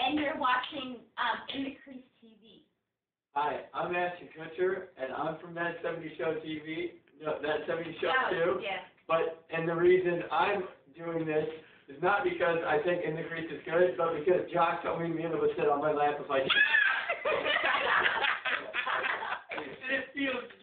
and you're watching In The Crease TV. Hi, I'm Aston Kutcher, and I'm from That 70s Show TV. No, That 70s Show too. Yeah. And the reason I'm doing this is not because I think In The Crease is good, but because Jock told me Mila would sit on my lap if I did. And it feels